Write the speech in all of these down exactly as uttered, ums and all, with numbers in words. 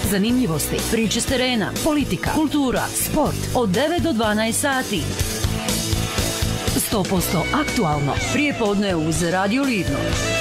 zanimljivosti, priče s terena, politika, kultura, sport. Od devet do dvanaest sati. sto posto aktualno. Prije podne uz Radio Livno.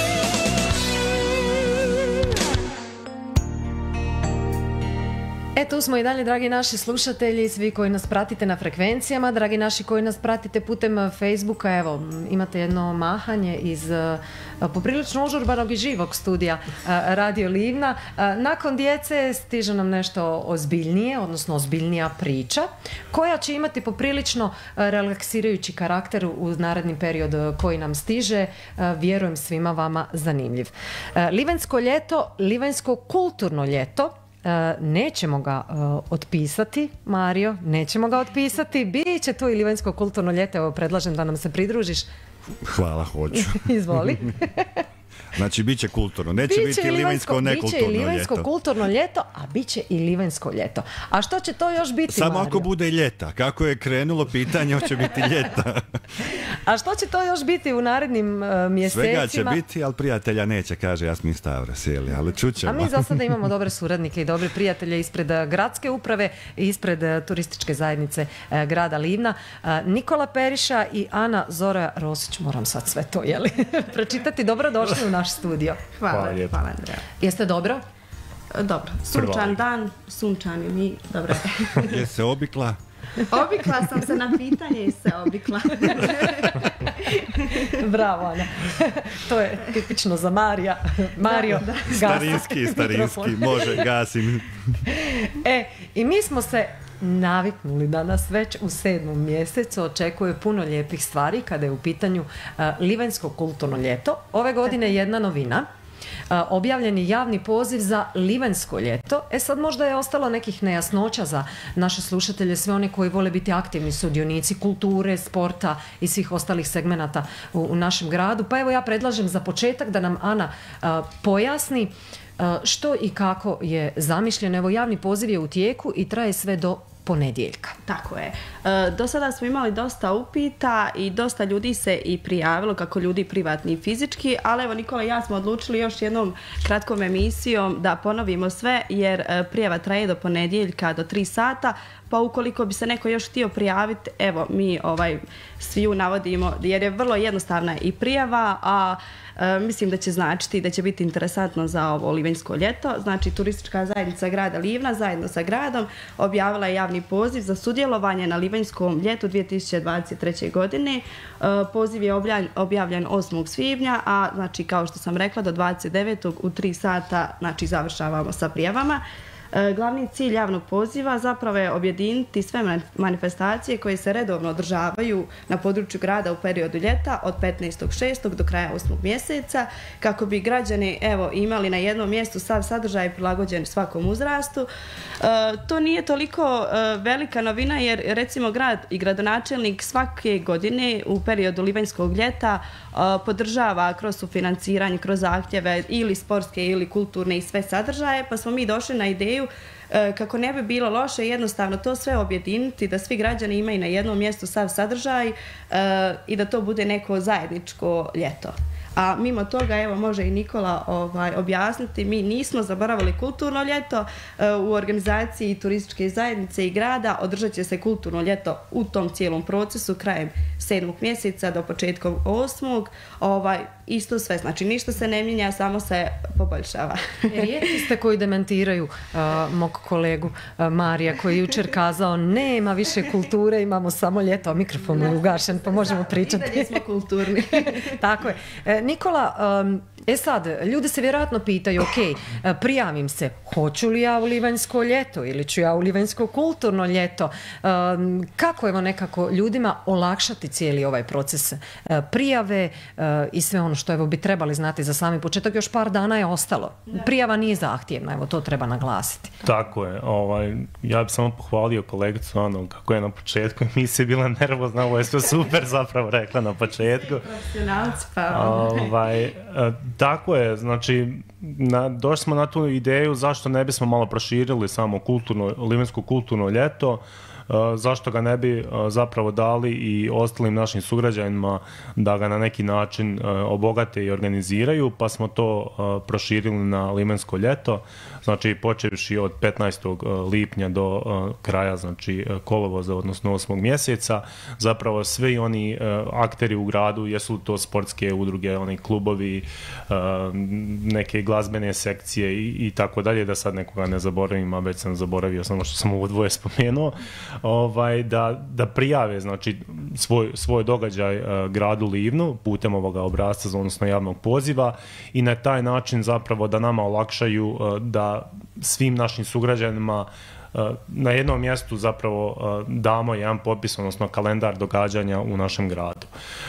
E, tu smo i dalje, dragi naši slušatelji, svi koji nas pratite na frekvencijama, dragi naši koji nas pratite putem Facebooka. Evo, imate jedno mahanje iz uh, poprilično užurbanog i živog studija uh, Radio Livna. Uh, nakon djece stiže nam nešto ozbiljnije, odnosno ozbiljnija priča, koja će imati poprilično uh, relaksirajući karakter u narednim periodu koji nam stiže. Uh, vjerujem svima vama zanimljiv. Uh, Livanjsko ljeto, Livanjsko kulturno ljeto. Uh, nećemo ga uh, otpisati, Mario, nećemo ga otpisati. Biće tu i Livanjsko kulturno ljeto. Evo, predlažem da nam se pridružiš. Hvala, hoću. Izvoli. Znači, bit će kulturno. Neće biće biti Livanjsko nekulturno ljeto. Biće i Livanjsko kulturno ljeto, a bit će i Livanjsko ljeto. A što će to još biti, Samo Mario? ako bude ljeta. Kako je krenulo pitanje, hoće biti ljeta. A što će to još biti u narednim uh, mjesecima? Svega će biti, ali prijatelja neće, kaže Jasmin Stavra, sjeli, ali čućemo. A mi za sada imamo dobre suradnike i dobre prijatelje ispred uh, gradske uprave i ispred uh, turističke zajednice uh, grada Livna. Uh, Nikola Periša i Ana Zora Rosić. Moram sad sve to, jeli, pročitati. Dobrodošli u naš studio. Hvala, hvala, hvala Andreja. Jeste dobro? Dobro, sunčan dan, sunčani mi, dobro je. Je se obikla? Obikla sam se na pitanje i se obikla. Bravo, Ana. To je tipično za Marija. Mario, da, da. Starinski, starinski, može, gasim. E, i mi smo se naviknuli da nas već u sedmom mjesecu očekuje puno lijepih stvari kada je u pitanju uh, Livanjsko kulturno ljeto. Ove godine jedna novina. Uh, objavljen je javni poziv za Livanjsko ljeto. E sad možda je ostalo nekih nejasnoća za naše slušatelje, sve one koji vole biti aktivni sudionici kulture, sporta i svih ostalih segmenata u, u našem gradu. Pa evo ja predlažem za početak da nam Ana uh, pojasni uh, što i kako je zamišljeno. Evo, javni poziv je u tijeku i traje sve do ponedjeljka. Tako je. E, do sada smo imali dosta upita i dosta ljudi se i prijavilo, kako ljudi privatni i fizički, ali evo Nikola i ja smo odlučili još jednom kratkom emisijom da ponovimo sve, jer e, prijava traje do ponedjeljka do tri sata, pa ukoliko bi se neko još htio prijaviti, evo mi ovaj svi ju navodimo, jer je vrlo jednostavna i prijava, a E, mislim da će značiti da će biti interesantno za ovo Livanjsko ljeto. Znači, turistička zajednica grada Livna zajedno sa gradom objavila je javni poziv za sudjelovanje na Livanjskom ljetu dvije tisuće dvadeset treće. godine. E, poziv je objavljen, objavljen osmog svibnja, a znači, kao što sam rekla, do dvadeset devetog u tri sata znači, završavamo sa prijavama. Glavni cilj javnog poziva zapravo je objediniti sve manifestacije koje se redovno održavaju na području grada u periodu ljeta od petnaestog šestog do kraja osmog mjeseca, kako bi građani evo imali na jednom mjestu sav sadržaj prilagođen svakom uzrastu. E, to nije toliko e, velika novina, jer recimo grad i gradonačelnik svake godine u periodu Livanjskog ljeta e, podržava kroz sufinanciranje, kroz zahtjeve ili sportske ili kulturne i sve sadržaje, pa smo mi došli na ideju kako ne bi bilo loše jednostavno to sve objediniti, da svi građani imaju na jednom mjestu sav sadržaj i da to bude neko zajedničko ljeto. A mimo toga, evo, može i Nikola ovaj, objasniti, mi nismo zaboravili kulturno ljeto. U organizaciji turističke zajednice i grada održat će se kulturno ljeto u tom cijelom procesu krajem sedmog mjeseca do početkom osmog. Ovaj, isto sve, znači ništa se ne mijenja, samo se poboljšava. Rijetki ste koji demantiraju uh, mog kolegu uh, Marija, koji je jučer kazao nema više kulture, imamo samo ljeto, a mikrofon je ugašen, pa možemo pričati. I dalje smo kulturni. Tako je. E, Nikola, um, e sad, ljudi se vjerojatno pitaju, ok, prijavim se, hoću li ja u Livanjsko ljeto ili ću ja u Livanjsko kulturno ljeto? Um, kako evo nekako ljudima olakšati cijeli ovaj proces uh, prijave uh, i sve ono što evo bi trebali znati za sami početak, još par dana je ostalo. Prijava nije zahtjevna, evo to treba naglasiti. Tako je, ovaj, ja bih samo pohvalio kolegicu Anu kako je na početku emisije bila nervozna, ovo je sve super zapravo rekla na početku. Profesionalci pa. Ovaj, tako je, znači na, došli smo na tu ideju zašto ne bismo malo proširili samo kulturno, Livanjsko kulturno ljeto. zašto ga ne bi zapravo dali i ostalim našim sugrađanima da ga na neki način obogate i organiziraju, pa smo to proširili na limensko ljeto, znači počevši od petnaestog lipnja do kraja, znači kolovoza, odnosno osmog mjeseca, zapravo svi oni akteri u gradu, jesu to sportske udruge, oni klubovi, neke glazbene sekcije i, i tako dalje, da sad nekoga ne zaboravim, a već sam zaboravio samo što sam ovo dvoje spomenuo, ovaj, da, da prijave znači, svoj, svoj događaj gradu Livnu putem ovoga obrasca, odnosno javnog poziva i na taj način zapravo da nama olakšaju da svim našim sugrađanima na jednom mjestu zapravo damo jedan popis, odnosno kalendar događanja u našem gradu.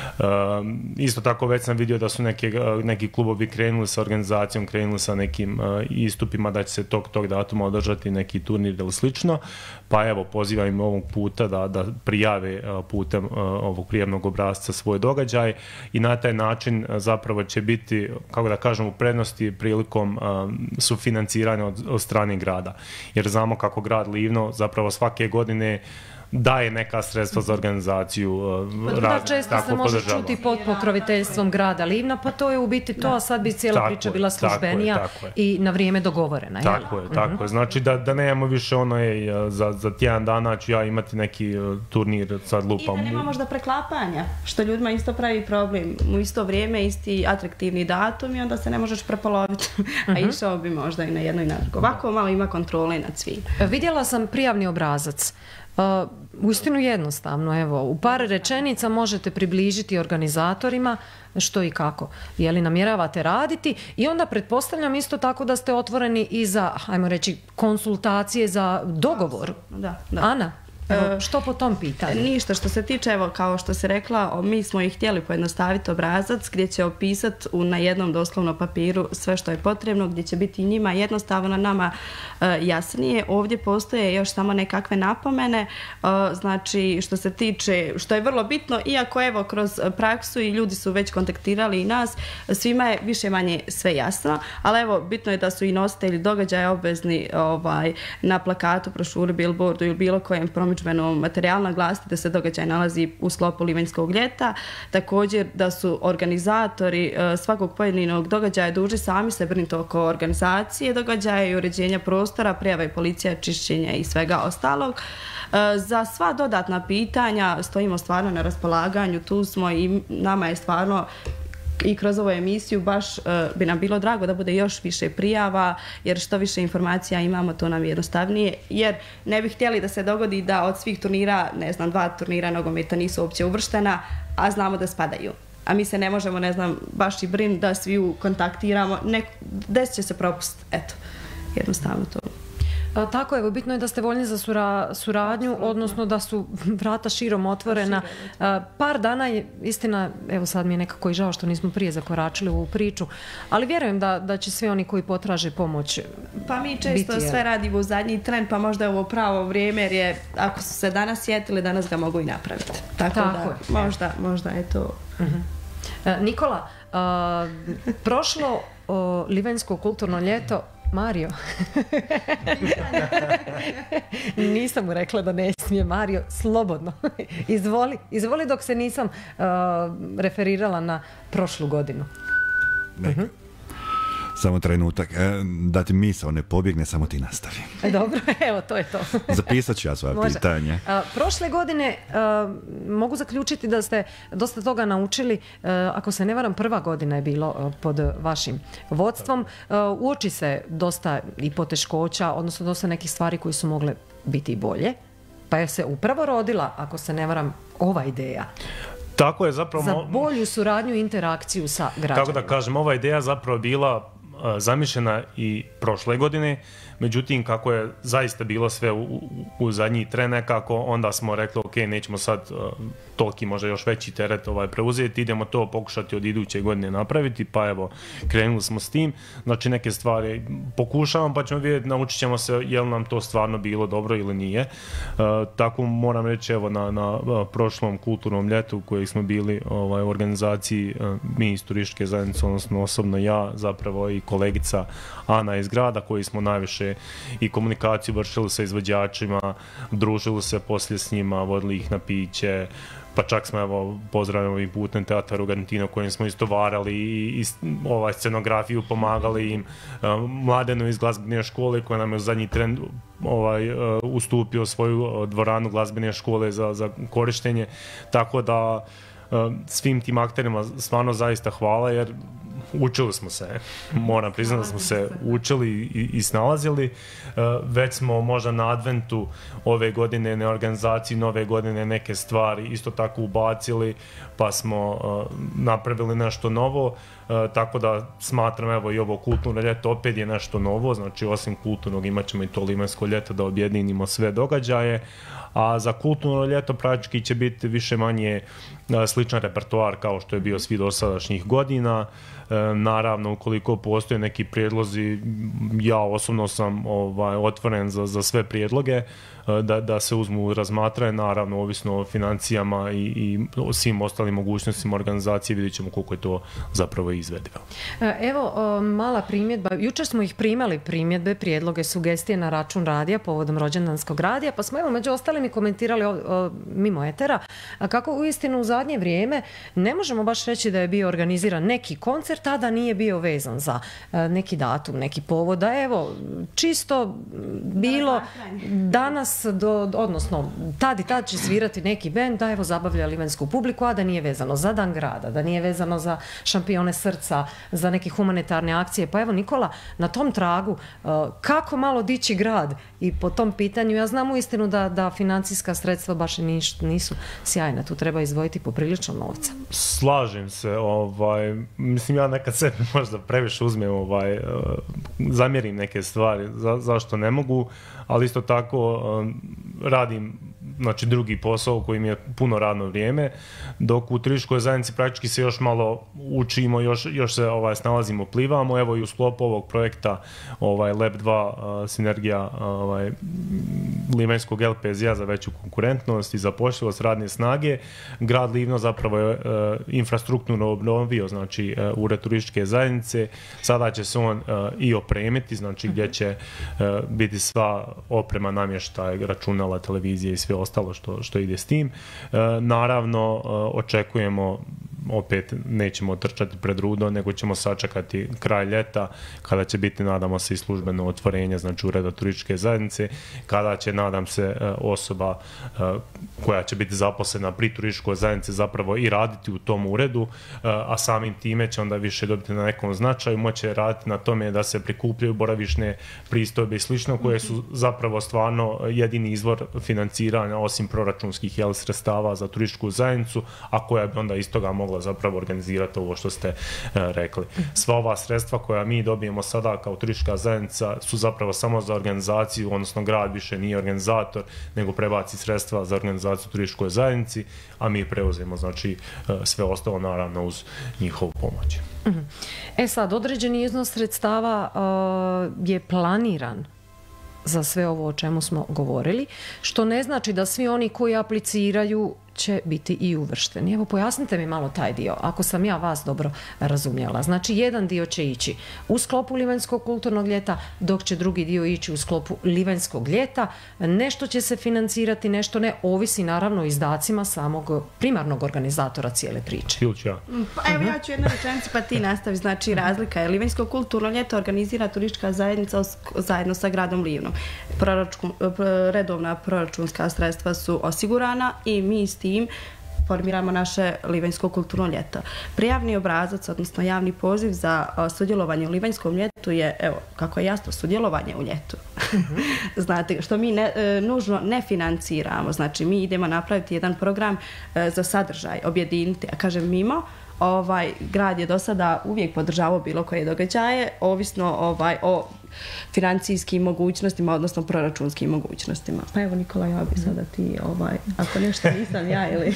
Isto tako već sam vidio da su neke, neki klubovi krenuli sa organizacijom, krenuli sa nekim istupima da će se tog, tog datuma održati neki turnir ili slično, pa evo pozivam im ovog puta da, da prijave putem ovog prijavnog obrasca svoj događaj i na taj način zapravo će biti, kako da kažem, u prednosti prilikom sufinanciranja od, od strane grada. Jer znamo kako grad Livno zapravo svake godine daje neka sredstva za organizaciju da, razne, često se može podržava. Čuti pod pokroviteljstvom grada Livna, pa to je u biti to, a sad bi cijela tako priča bila službenija tako je, tako je. I na vrijeme dogovorena. Tako je, tako uh-huh. je. Znači da, da nemamo više ono je, za, za tjedan dana ću ja imati neki turnir, sad lupam. I da nema možda preklapanja, što ljudima isto pravi problem. U isto vrijeme, isti atraktivni datum i onda se ne možeš prepoloviti, uh-huh. a išao bi možda i na jedno i na drugo. Ovako malo ima kontrole nad svim. Vidjela sam prijavni obrazac. Uh, uistinu jednostavno, evo, u par rečenica možete približiti organizatorima što i kako, je li namjeravate raditi i onda pretpostavljam isto tako da ste otvoreni i za, ajmo reći, konsultacije za dogovor. Da, da. Ana? Evo, što po tom pitanju? Ništa, što se tiče, evo, kao što se rekla, mi smo ih htjeli pojednostaviti obrazac gdje će opisati na jednom doslovno papiru sve što je potrebno, gdje će biti njima jednostavno, nama uh, jasnije. Ovdje postoje još samo nekakve napomene, uh, znači što se tiče, što je vrlo bitno, iako evo kroz praksu i ljudi su već kontaktirali i nas, svima je više manje sve jasno, ali evo bitno je da su i nositelji događaja obvezni ovaj, na plakatu, brošuri, billboardu ili bilo kojem promidžbenom materijalu naglasiti da se događaj nalazi u sklopu livanjskog ljeta. Također da su organizatori svakog pojedinog događaja dužni sami se brinuti oko organizacije događaja i uređenja prostora, prijava i policija, čišćenja i svega ostalog. Za sva dodatna pitanja stojimo stvarno na raspolaganju, tu smo i nama je stvarno i kroz ovu emisiju baš uh, bi nam bilo drago da bude još više prijava, jer što više informacija imamo, to nam je jednostavnije, jer ne bi htjeli da se dogodi da od svih turnira, ne znam, dva turnira nogometa nisu uopće uvrštena, a znamo da spadaju. A mi se ne možemo, ne znam, baš i brin da svi kontaktiramo, ne, desit će se propust, eto, jednostavno to. A, tako je, bitno je da ste voljni za sura, suradnju, odnosno da su vrata širom otvorena. A, par dana je, istina, evo sad mi je nekako i žao što nismo prije zakoračili u ovu priču, ali vjerujem da, da će svi oni koji potraže pomoć pa mi često biti, sve radimo u zadnji tren, pa možda je ovo pravo vrijeme, jer je, ako su se danas sjetili, danas ga mogu i napraviti. Tako, tako da, je. Možda, možda je to... Uh-huh. A, Nikola, a, prošlo o, livanjsko kulturno ljeto, Mario. Nisam mu rekla da ne smije. Mario, slobodno. Izvoli, izvoli dok se nisam uh, referirala na prošlu godinu. Uh-huh. Samo trenutak. E, da ti misao ne pobjegne, samo ti nastavi. Dobro, evo, to je to. Zapisat ću ja svoje Može. pitanje. A, prošle godine a, mogu zaključiti da ste dosta toga naučili. A, ako se ne varam, prva godina je bilo a, pod vašim vodstvom. A, uoči se dosta i poteškoća, odnosno dosta nekih stvari koji su mogle biti bolje. Pa je se upravo rodila, ako se ne varam, ova ideja. Tako je zapravo... Za bolju suradnju i interakciju sa građanima. Kako da kažem, ova ideja zapravo bila zamišljena i prošle godine, međutim kako je zaista bilo sve u, u, u zadnji tren nekako, onda smo rekli ok, nećemo sad uh, toliki možda još veći teret ovaj, preuzeti, idemo to pokušati od iduće godine napraviti, pa evo krenuli smo s tim, znači neke stvari pokušavam pa ćemo vidjeti, naučit ćemo se je li nam to stvarno bilo dobro ili nije. Uh, tako moram reći evo na, na uh, prošlom kulturnom ljetu kojeg smo bili ovaj, u organizaciji uh, mi iz turističke zajednice, odnosno osobno ja zapravo i kolegica Ana iz grada, koji smo najviše i komunikaciju vršili sa izvođačima, družili se poslije s njima, vodili ih na piće, pa čak smo, evo, pozdravljamo ovim putem Teatar u Argentinu kojim smo istovarali i, i ovaj, scenografiju pomagali im, Mladenu iz glazbene škole koja nam je u zadnji tren ovaj, ustupio svoju dvoranu glazbene škole za, za korištenje, tako da svim tim akterima stvarno zaista hvala, jer učili smo se, moram priznati da smo se učili i, i snalazili. Već smo možda na adventu ove godine, na organizaciji nove godine, neke stvari isto tako ubacili, pa smo napravili nešto novo, tako da smatram, evo, i ovo kulturno ljeto opet je nešto novo, znači osim kulturnog imat ćemo i to limensko ljeto da objedinimo sve događaje, a za kulturno ljeto praktički će biti više manje sličan repertoar kao što je bio svi dosadašnjih godina. Naravno, ukoliko postoje neki prijedlozi, ja osobno sam ovaj, otvoren za, za sve prijedloge, da, da se uzmu razmatranje, naravno ovisno o financijama i, i o svim ostalim mogućnostima organizacije, vidjet ćemo koliko je to zapravo izvedivo. Evo, mala primjedba, jučer smo ih primali primjedbe, prijedloge, sugestije na račun radija povodom rođendanskog radija, pa smo evo među ostalim i komentirali o, o, mimo etera, a kako uistinu u zadnje vrijeme ne možemo baš reći da je bio organiziran neki koncert, a da nije bio vezan za neki datum, neki povod, da evo, čisto bilo danas, do, odnosno tad i tad će svirati neki bend, da evo zabavlja livensku publiku, a da nije vezano za Dan grada, da nije vezano za šampione srca, za neke humanitarne akcije. Pa evo, Nikola, na tom tragu, kako malo dići grad i po tom pitanju, ja znam uistinu da, da financijska sredstva baš niš, nisu sjajna, tu treba izdvojiti poprilično novca. Slažem se, ovaj, mislim, ja nekad sebi možda previše uzmem, ovaj, zamjerim neke stvari, za, zašto ne mogu, ali isto tako radim, znači, drugi posao koji mi je puno radno vrijeme, dok u turističkoj zajednici praktički se još malo učimo, još, još se ovaj, snalazimo, plivamo. Evo i u sklopu ovog projekta ovaj, Lab dva, uh, sinergija ovaj, livenskog L P Z-a za veću konkurentnost i zapošljivost radne snage, grad Livno zapravo je uh, infrastrukturno obnovio, znači, uh, ured turističke zajednice. Sada će se on uh, i opremiti, znači, gdje će uh, biti sva oprema, namještaj, računala, televizije i sve ostalo što, što ide s tim. E, naravno, e, očekujemo, opet nećemo trčati pred rudo, nego ćemo sačekati kraj ljeta, kada će biti, nadamo se, i službeno otvorenje, znači ureda turističke zajednice, kada će, nadam se, e, osoba e, koja će biti zaposlena pri turističkoj zajednici zapravo i raditi u tom uredu, e, a samim time će onda više dobiti na nekom značaju, moće raditi na tome da se prikupljaju boravišne pristojbe i slično, koje su zapravo stvarno jedini izvor financiranja osim proračunskih, jel, sredstava za turističku zajednicu, a koja bi onda iz toga mogla zapravo organizirati ovo što ste e, rekli. Sva ova sredstva koja mi dobijemo sada kao turistička zajednica su zapravo samo za organizaciju, odnosno grad više nije organizator, nego prebaci sredstva za organizaciju turističkoj zajednici, a mi preuzemo, znači, e, sve ostalo, naravno, uz njihovu pomoć. E sad, određeni iznos sredstava uh, je planiran za sve ovo o čemu smo govorili, što ne znači da svi oni koji apliciraju će biti i uvršteni. Evo, pojasnite mi malo taj dio, ako sam ja vas dobro razumjela. Znači, jedan dio će ići u sklopu livenskog kulturnog ljeta, dok će drugi dio ići u sklopu livenskog ljeta. Nešto će se financirati, nešto ne, ovisi naravno o izdacima samog primarnog organizatora cijele priče. Ja. Pa, evo, ja ću jednu rečenicu, pa ti nastavi. Znači, razlika je livensko kulturno ljeto organizira turistička zajednica zajedno sa gradom Livnom. Proračun, redovna proračunska sredstva su osigurana i mi s tim formiramo naše livenjsko kulturno ljeto. Prijavni obrazac, odnosno javni poziv za sudjelovanje u livenjskom ljetu je, evo, kako je jasno, sudjelovanje u ljetu. Mm-hmm. Znate, što mi ne, e, nužno ne financiramo. Znači, mi idemo napraviti jedan program e, za sadržaj, objediniti, a kažem mimo, ovaj grad je do sada uvijek podržavao bilo koje događaje, ovisno ovaj, o financijskim mogućnostima, odnosno proračunskim mogućnostima. Pa evo Nikola, ja bi sada ti, ovaj, ako nešto nisam ja ili...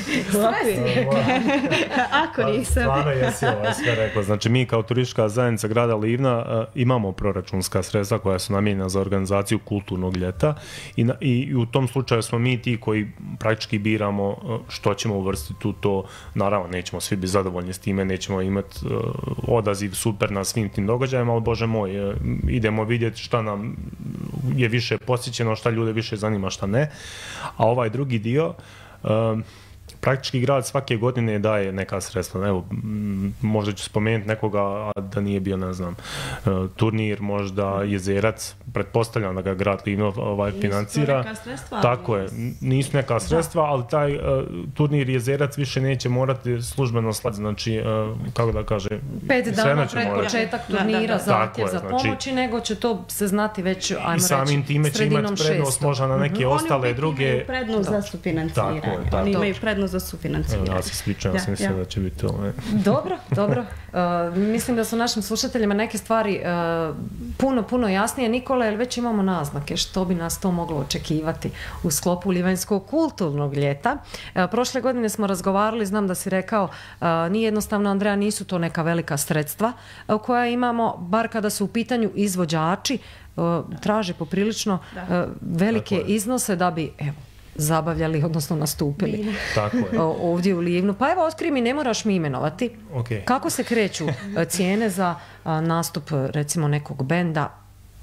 Ako nisam. Stvarno jesi ovaj sve rekla. Znači mi kao turistička zajednica grada Livna uh, imamo proračunska sredstva koja su namijenjena za organizaciju kulturnog ljeta i, na, i u tom slučaju smo mi ti koji praktički biramo uh, što ćemo uvrstiti u to. Naravno, nećemo svi biti zadovoljni s time, nećemo imati uh, odaziv super na svim tim događajima, ali Bože moj, uh, idemo vidjeti šta nam je više posjećeno, šta ljude više zanima, šta ne. A ovaj drugi dio, uh, praktički grad svake godine daje neka sredstva. Evo, možda ću spomenuti nekoga, a da nije bio, ne znam, turnir, možda Jezerac, pretpostavljam da ga grad Livno ovaj, financira. Nisu neka sredstva. Tako je, nisu neka sredstva, da. Ali taj uh, turnir Jezerac više neće morati službeno slati, znači, uh, kako da kaže... Pet dana pred početak turnira, zahtjev za znači, pomoći, nego će to se znati već, ajmo reći, sredinom šestog. I samim time će imati prednost možda na neke mm-hmm. ostale Oni druge... Oni imaju prednost za sufinanciranje. Tako je, tako. Oni imaju prednost za sufinanciranje. Ja se sličam, ja sam mislila da će biti to. Dobro, dobro. Uh, mislim da su našim slušateljima neke stvari uh, puno, puno jasnije. Nikola, jer već imamo naznake što bi nas to moglo očekivati u sklopu Livanjskog kulturnog ljeta. Uh, prošle godine smo razgovarali, znam da si rekao, uh, nije jednostavno, Andreja, nisu to neka velika sredstva uh, koja imamo, bar kada su u pitanju izvođači, uh, traže poprilično uh, velike iznose da bi, evo, zabavljali, odnosno nastupili. Tako je. Ovdje u Livnu. Pa evo, otkri mi, ne moraš mi imenovati. Okay. Kako se kreću cijene za nastup, recimo, nekog benda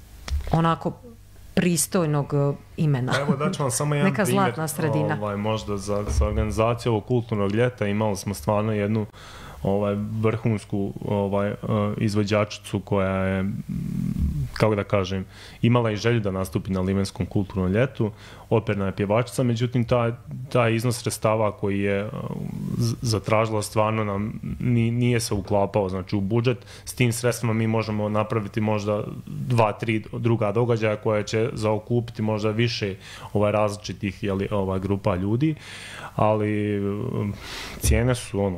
onako pristojnog imena? Evo da ću vam samo jedan neka primjer. Zlatna sredina. Ovaj, možda za, za organizaciju ovog kulturnog ljeta imali smo stvarno jednu ovaj, vrhunsku ovaj, uh, izvođačicu koja je, kako da kažem, imala i želju da nastupi na Livanjskom kulturnom ljetu, operna je pjevačica, međutim taj, taj iznos sredstava koji je uh, zatražila stvarno nam nije se uklapao, znači u budžet. S tim sredstvima mi možemo napraviti možda dva, tri druga događaja koja će zaokupiti možda više ovaj, različitih jeli, ovaj, grupa ljudi, ali um, cijene su ono...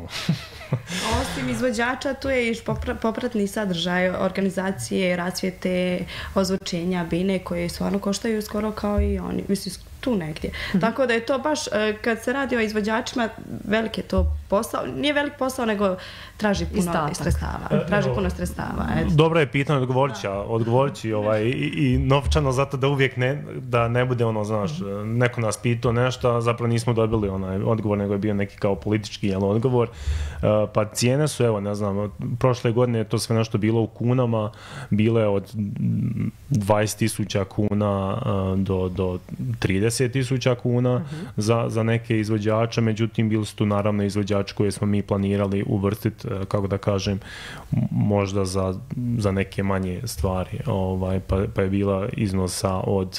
Osim izvođača, tu je i popratni sadržaj organizacije, rasvijete, ozvučenja, bine koje stvarno koštaju skoro kao i oni, mislim, tu negdje. Mm-hmm. Tako da je to baš, kad se radi o izvođačima, velik je to posao, nije velik posao, nego traži puno Istatak. sredstava. Traži puno sredstava. Dobro je pitanje, odgovorit ću, odgovorit ću ovaj, i, i novčano, zato da uvijek ne, da ne bude ono, znaš, neko nas pitao nešto, zapravo nismo dobili onaj odgovor, nego je bio neki kao politički jel, odgovor. Pa cijene su, evo, ne znam, prošle godine je to sve nešto bilo u kunama, bilo je od dvadeset tisuća kuna do, do trideset tisuća kuna uh-huh. za, za neke izvođače, međutim bili su tu naravno izvođači koje smo mi planirali uvrstiti, kako da kažem, možda za, za neke manje stvari, ovaj, pa, pa je bila iznosa od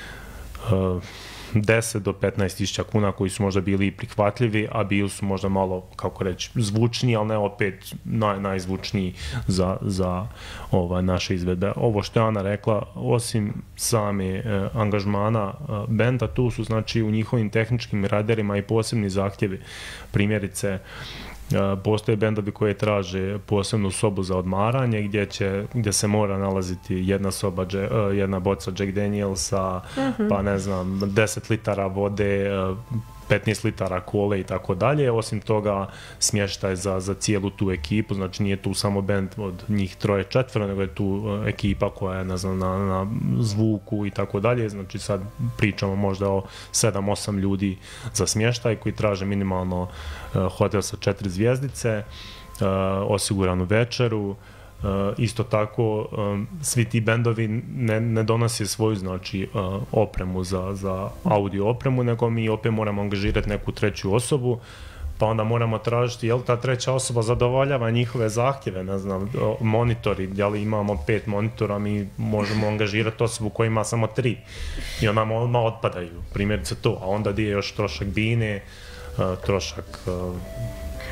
uh, deset do petnaest tisuća kuna koji su možda bili prihvatljivi, a bili su možda malo, kako reći, zvučniji, ali ne opet naj, najzvučniji za, za ova, naše izvedbe. Ovo što je Ana rekla, osim same eh, angažmana eh, benda, tu su znači u njihovim tehničkim radarima i posebni zahtjevi. Primjerice, postoje bendovi koje traže posebnu sobu za odmaranje gdje, će, gdje se mora nalaziti jedna soba, jedna boca Jack Danielsa, uh-huh. pa ne znam, deset litara vode, petnaest litara kole i tako dalje. Osim toga, smještaj za, za cijelu tu ekipu, znači nije tu samo bend od njih troje četvero, nego je tu ekipa koja je, ne znam, na, na zvuku i tako dalje. Znači sad pričamo možda o sedam osam ljudi za smještaj koji traže minimalno uh, hotel sa četiri zvjezdice, uh, osiguranu večeru. Uh, isto tako, um, svi ti bendovi ne, ne donose svoju, znači, uh, opremu za, za audio opremu, nego mi opet moramo angažirati neku treću osobu, pa onda moramo tražiti jel ta treća osoba zadovoljava njihove zahtjeve, ne znam, monitori, da li imamo pet monitora, mi možemo angažirati osobu koja ima samo tri i onda odmah otpadaju, primjerice to, a onda gdje je još trošak bine, uh, trošak... Uh,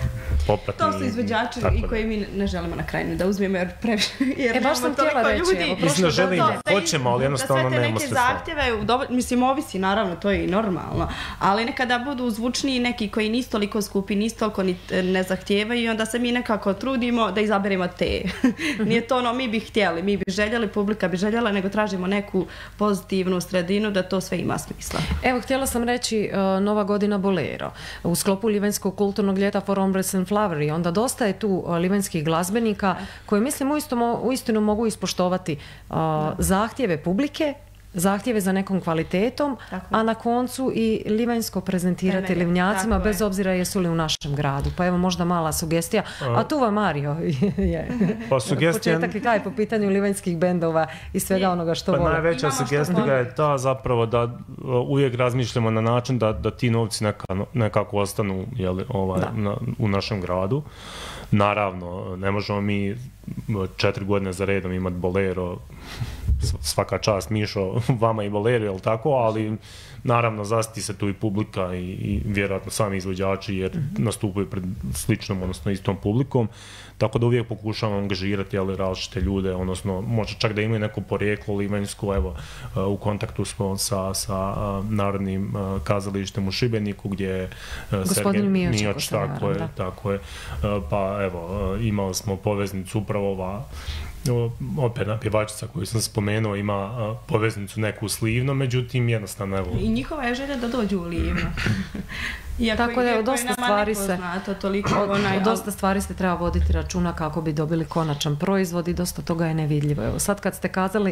popratni. To su izvođači i koji mi ne želimo na kraju da uzmemo jer previše, jer e, baš sam htjela reći, evo, mislim da želimo, hoćemo, ali jednostavno nemamo sredstva. Da sve te neke zahtjeve, mislim, ovisi, naravno, to je i normalno, ali nekada budu zvučniji neki koji nisu toliko skupi, nisu toliko ni, ne zahtijevaju i onda se mi nekako trudimo da izaberemo te. Nije to ono, mi bi htjeli, mi bi željeli, publika bi željela, nego tražimo neku pozitivnu sredinu da to sve ima smisla. Evo, htjela sam reći uh, Nova godina Bolero. U sklopu Livanjskog kulturnog ljeta For Ombres and Flower i onda dosta je tu uh, livanjskih glazbenika koji mislim uistinu, uistinu mogu ispoštovati uh, zahtjeve publike, zahtjeve za nekom kvalitetom, a na koncu i livanjsko prezentirati livnjacima bez obzira jesu li u našem gradu. Pa evo možda mala sugestija. A tu vam Mario je pa sugestija... početak i kaj po pitanju livanjskih bendova i svega je. Onoga što pa vole. Najveća sugestija je ta zapravo da uvijek razmišljamo na način da, da ti novci neka, nekako ostanu jeli, ovaj, na, u našem gradu. Naravno, ne možemo mi četiri godine za redom imati bolero, svaka čast Mišo, vama i bolero, jel tako, ali naravno zasti se tu i publika i, i vjerojatno sami izvođači jer mm-hmm. nastupaju pred sličnom, odnosno istom publikom, tako da uvijek pokušamo angažirati ali, različite ljude, odnosno možda čak da imaju neko porijeklo livanjsko, evo u kontaktu smo sa, sa Narodnim kazalištem u Šibeniku gdje je Sergej Mioč, tako je, tako je, pa evo imali smo poveznicu upravo ova operna pjevačica koju sam spomenuo ima uh, poveznicu neku s Livno, međutim jednostavno evo... I njihova je želja da dođu u Livno. Iako, tako da je dosta stvari se toliko od, onaj, dosta stvari se treba voditi računa kako bi dobili konačan proizvod i dosta toga je nevidljivo. Evo sad kad ste kazali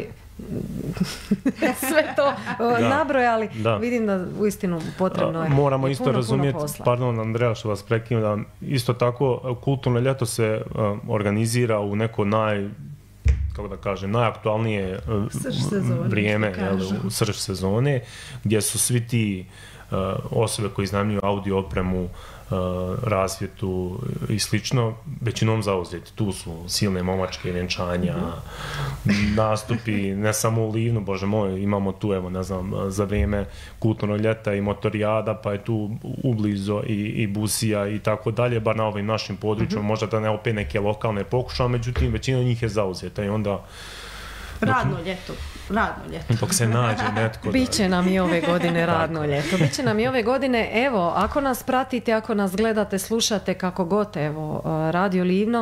sve to nabrojali, da. Vidim da uistinu potrebno je. Moramo je isto puno, razumjeti, puno pardon Andreja što vas prekinem, da isto tako kulturno ljeto se uh, organizira u neko naj kako da kažem, najaktualnije uh, vrijeme, jel, u srž sezone, gdje su svi ti uh, osobe koji iznajmljuju audio opremu, uh, rasvjetu i slično, većinom zauzeti. Tu su silne momačke, vjenčanja, mm-hmm. nastupi, ne samo u Livnu, bože moj, imamo tu, evo, ne znam, za vrijeme kulturnog ljeta i motorijada, pa je tu ublizo i, i busija i tako dalje, bar na ovim našim područjima, mm-hmm. možda da ne opet neke lokalne pokušava, međutim, većina njih je zauzeta i onda radno ljeto, radno ljeto. Dok se nađe netko. Biće nam i ove godine radno ljeto. Biće nam i ove godine, evo, ako nas pratite, ako nas gledate, slušate, kako god, evo, Radio Livno,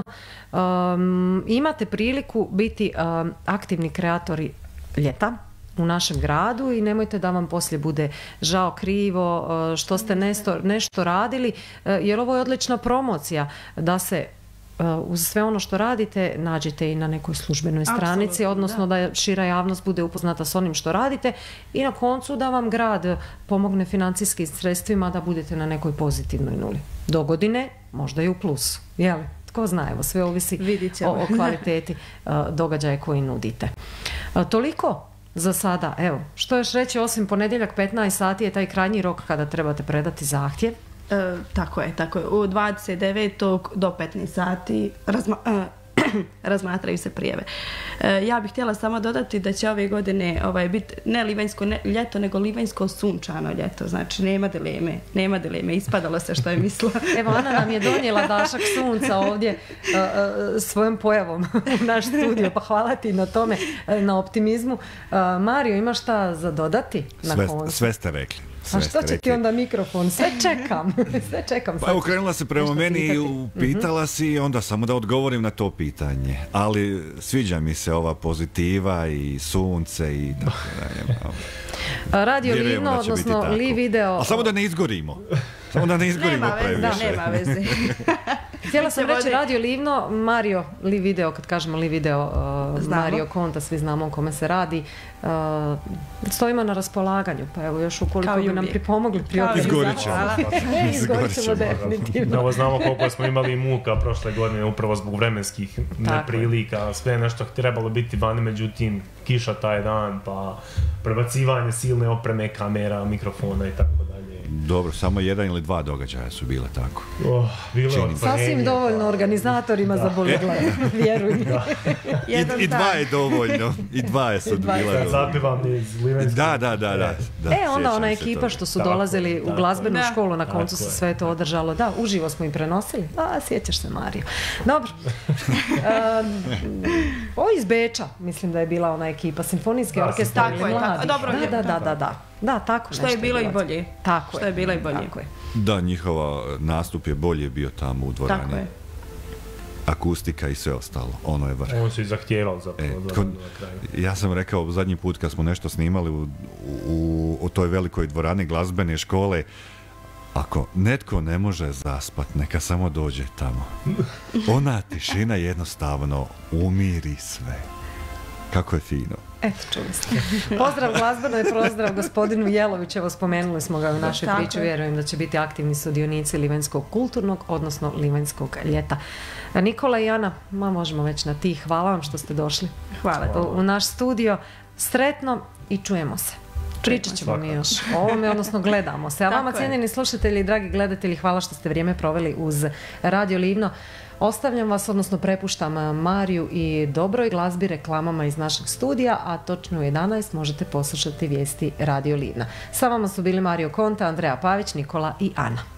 um, imate priliku biti um, aktivni kreatori ljeta u našem gradu i nemojte da vam poslije bude žao, krivo, što ste nešto, nešto radili, jer ovo je odlična promocija da se uz sve ono što radite nađete i na nekoj službenoj stranici, absolutno, odnosno da. da šira javnost bude upoznata s onim što radite i na koncu da vam grad pomogne financijskim sredstvima da budete na nekoj pozitivnoj nuli. Do godine možda i u plusu, jel? Tko zna, evo, sve ovisi o, o kvaliteti događaja koji nudite. Toliko za sada, evo, što još reći, osim ponedjeljak petnaest sati je taj krajnji rok kada trebate predati zahtjev. E, tako je, tako je. U dvadeset devetog do petnaest sati razma, uh, razmatraju se prijave. E, ja bih htjela samo dodati da će ove godine ovaj, biti ne livanjsko ne, ljeto, nego livanjsko sunčano ljeto. Znači, nema dileme, nema dileme. Ispadalo se što je mislila. Evo, Ana nam je donijela dašak sunca ovdje uh, uh, svojom pojavom u naš studio, pa hvala ti na tome, na optimizmu. Uh, Mario, imaš šta za dodati na sve, koncu? Sve ste rekli. A što će ti onda mikrofon? Sve čekam. Sve čekam. Pa okrenula se prema meni i upitala si i onda samo da odgovorim na to pitanje. Ali sviđa mi se ova pozitiva i sunce i tako dalje. Radio Livno, odnosno Li Video. A samo da ne izgorimo. Samo da ne izgorimo previše. Da, nema veze. Htjela sam reći Radio Livno, Mario Li Video, kad kažemo Li Video, uh, Mario Konta, svi znamo o kome se radi, uh, stojimo na raspolaganju, pa evo još ukoliko bi nam pripomogli pri Izgorit ćemo. Izgorit ćemo definitivno. Evo znamo koliko smo imali muka prošle godine, upravo zbog vremenskih neprilika, sve nešto trebalo biti vani, međutim kiša taj dan, pa prebacivanje silne opreme, kamera, mikrofona i tako dalje. Dobro, samo jedan ili dva događaja su bile tako. Oh, bilo sasvim dovoljno organizatorima za boli glave, vjerujem. I, I dva je dovoljno. I dva je sad bila dovoljno. Zapivam iz Livenskog. Da, da, da, da, da. E, onda ona ekipa što su dolazili u glazbenu školu, na koncu se sve to održalo. Da, uživo smo im prenosili. A, sjećaš se, Mario. Dobro. Ovo iz Beča, mislim da je bila ona ekipa, simfonijski orkestar ili mladih. Dobro, da, da, da, da, da. Da, tako što je bilo i bolje. Tako što je bilo i bolje. Tako je. Da, njihova nastup je bolje bio tamo u dvorani. Tako je. Akustika i sve ostalo. Ono je vrh. On se i zahtijevao zapravo. E, kon, ja sam rekao zadnji put kad smo nešto snimali u, u, u toj velikoj dvorani glazbene škole, ako netko ne može zaspat, neka samo dođe tamo. Ona tišina jednostavno umiri sve. Kako je fino. Eto, čuli ste. Pozdrav glazbeno i pozdrav gospodinu Jelović. Evo, spomenuli smo ga u našoj Tako priči. je. Vjerujem da će biti aktivni sudionici Livenskog kulturnog, odnosno Livenskog ljeta. Nikola i Ana, ma možemo već na ti. Hvala vam što ste došli. Hvala. U, u naš studio. Sretno i čujemo se. Pričat ćemo mi još o ovome, odnosno gledamo se. A vama, cijenjeni slušatelji i dragi gledatelji, hvala što ste vrijeme proveli uz Radio Livno. Ostavljam vas, odnosno prepuštam Mariju i dobroj glazbi, reklamama iz našeg studija, a točno u jedanaest možete poslušati vijesti Radio Livna. Sa vama su bili Mario Konta, Andreja Pavić, Nikola i Ana.